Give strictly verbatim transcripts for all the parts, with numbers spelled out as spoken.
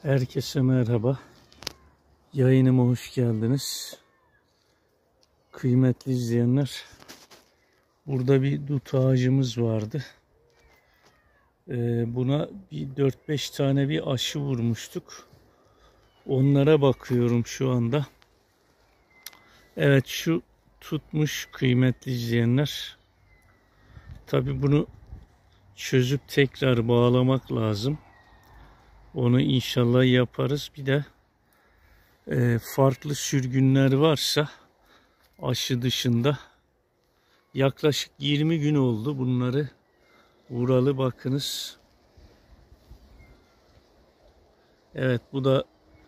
Herkese merhaba. Yayınıma hoş geldiniz. Kıymetli izleyenler, burada bir dut ağacımız vardı. Ee, buna bir dört beş tane bir aşı vurmuştuk. Onlara bakıyorum şu anda. Evet, şu tutmuş kıymetli izleyenler. Tabi bunu çözüp tekrar bağlamak lazım. Onu inşallah yaparız. Bir de e, farklı sürgünler varsa aşı dışında, yaklaşık yirmi gün oldu bunları vuralı, bakınız. Evet, bu da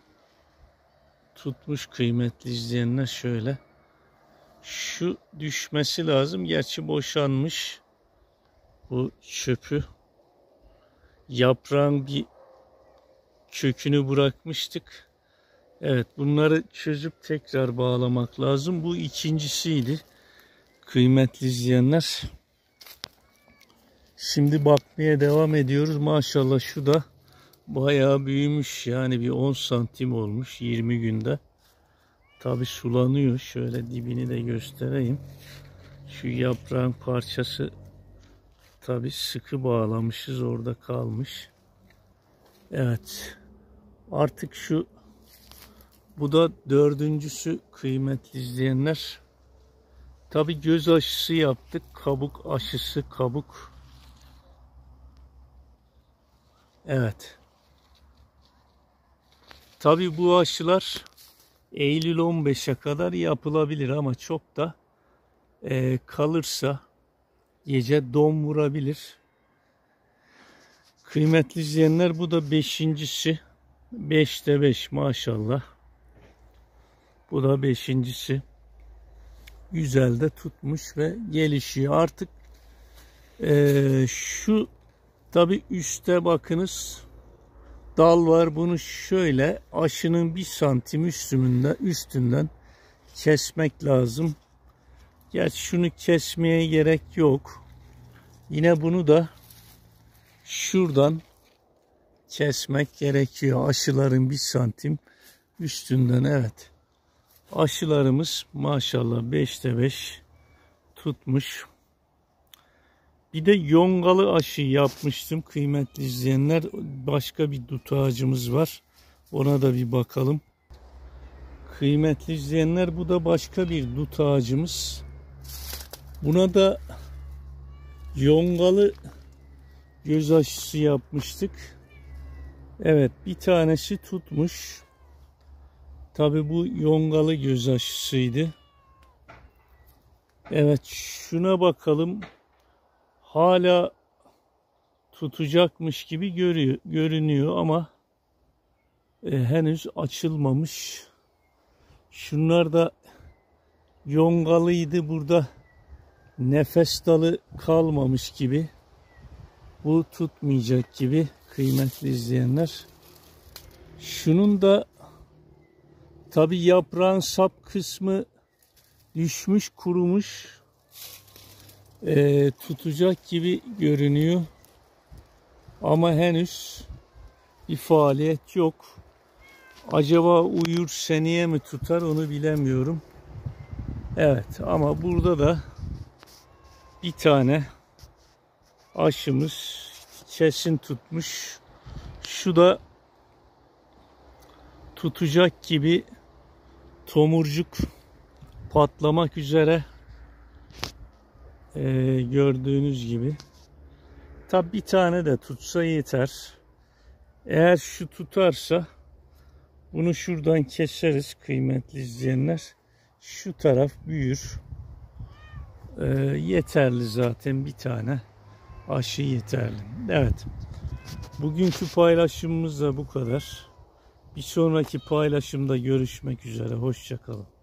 tutmuş kıymetli izleyenler. Şöyle şu düşmesi lazım, gerçi boşanmış bu çöpü. Yaprağın bir kökünü bırakmıştık. Evet, bunları çözüp tekrar bağlamak lazım. Bu ikincisiydi kıymetli izleyenler. Şimdi bakmaya devam ediyoruz. Maşallah şu da bayağı büyümüş. Yani bir on santim olmuş yirmi günde. Tabi sulanıyor. Şöyle dibini de göstereyim. Şu yaprağın parçası tabi sıkı bağlamışız, orada kalmış. Evet. Artık şu, bu da dördüncüsü kıymetli izleyenler. Tabi göz aşısı yaptık. Kabuk aşısı, kabuk. Evet. Tabi bu aşılar Eylül on beşe kadar yapılabilir ama çok da e, kalırsa gece dom vurabilir. Kıymetli izleyenler, bu da beşincisi. beşte beş maşallah. Bu da beşincisi. Güzel de tutmuş ve gelişiyor. Artık e, şu tabi üstte bakınız dal var. Bunu şöyle aşının bir santim üstünden, üstünden kesmek lazım. Gerçi şunu kesmeye gerek yok. Yine bunu da şuradan kesmek gerekiyor. Aşıların bir santim üstünden. Evet. Aşılarımız maşallah beşte beş tutmuş. Bir de yongalı aşı yapmıştım kıymetli izleyenler. Başka bir dut ağacımız var. Ona da bir bakalım. Kıymetli izleyenler, bu da başka bir dut ağacımız. Buna da yongalı göz aşısı yapmıştık. Evet, bir tanesi tutmuş. Tabi bu yongalı göz aşısıydı. Evet, şuna bakalım. Hala tutacakmış gibi görüyor, görünüyor ama e, henüz açılmamış. Şunlar da yongalıydı. Burada nefes dalı kalmamış gibi. Bu tutmayacak gibi kıymetli izleyenler. Şunun da tabi yaprağın sap kısmı düşmüş, kurumuş. E, tutacak gibi görünüyor. Ama henüz bir faaliyet yok. Acaba uyur seneye mi tutar, onu bilemiyorum. Evet, ama burada da bir tane aşımız kesin tutmuş. Şu da tutacak gibi, tomurcuk patlamak üzere. Ee, gördüğünüz gibi. Tabi bir tane de tutsa yeter. Eğer şu tutarsa bunu şuradan keseriz kıymetli izleyenler. Şu taraf büyür. Ee, yeterli zaten, bir tane aşı yeterli. Evet. Bugünkü paylaşımımız da bu kadar. Bir sonraki paylaşımda görüşmek üzere. Hoşça kalın.